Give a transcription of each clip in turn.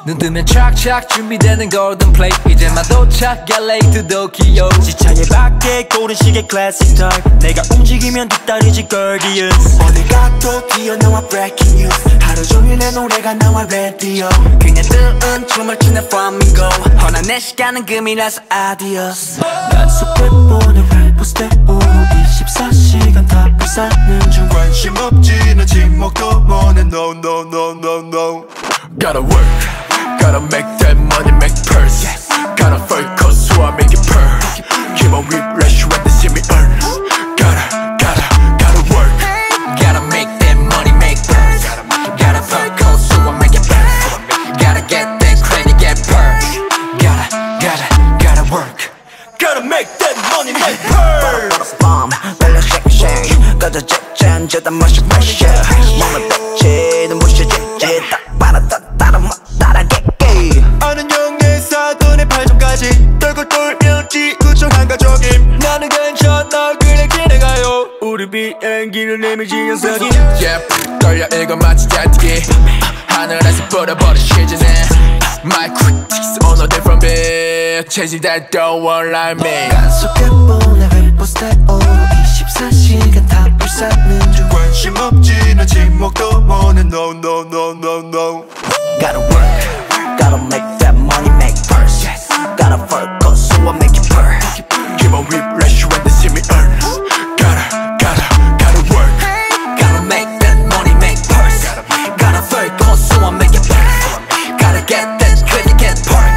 눈 뜨면 착착 준비되는 golden plate 이제만 도착 LA to Tokyo 지차에 밖에 고른 시계 classic type 내가 움직이면 뒤따르지 Guardians 어딜 가도 튀어나와 breaking news 하루 종일 내 노래가 나와 radio 그냥 뜨은 춤을 추는 flamingo 허나 내 시간은 금이라서 adios 난 속에 보는 래퍼 스텝으로 24시간 다 불사는 중 관심 없지 난 침묵도 원해 no no no no no Gotta work, gotta make that money, make purse Gotta focus so I make it purr Keep on whiplash when they see me earn Gotta work Gotta make that money, make purse Gotta focus so I make it purr Gotta get that credit, get purse Gotta work Gotta make that money, make purse Bomb, belly shake shake 꺼져 잭잔 저다 멋이 pressure 몸을 뱉지 눈부셔 잭잭 딱 봐라 따라 따라게게 아는 형의 사돈의 8점까지 떨고 돌면 지구촌 한가족임 나는 괜찮아 그래 기대가요 우리 비행기를 내밀지 연석이 Yeah, 떨려 이거 마치 잘뛰기 하늘에서 뿌려버린 시즌에 My critics on a different beat Chasing that don't want like me 난 속에 보내 래퍼 스텝으로 24시간 다 불사는 중 관심 없지 난 침묵도 원해 no no no no no Gotta work, gotta make that money, make purse Gotta focus so I make it purr Keep on whiplash when they see me earn Gotta work Gotta make that money, make purse Gotta focus so I make it purr Gotta get that credit, get perk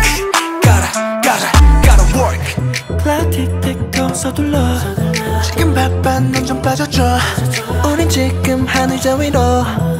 Gotta work 클락 틱틱 서둘러 지금 바빠 넌 좀 빠져줘 우린 지금 하늘 저 위로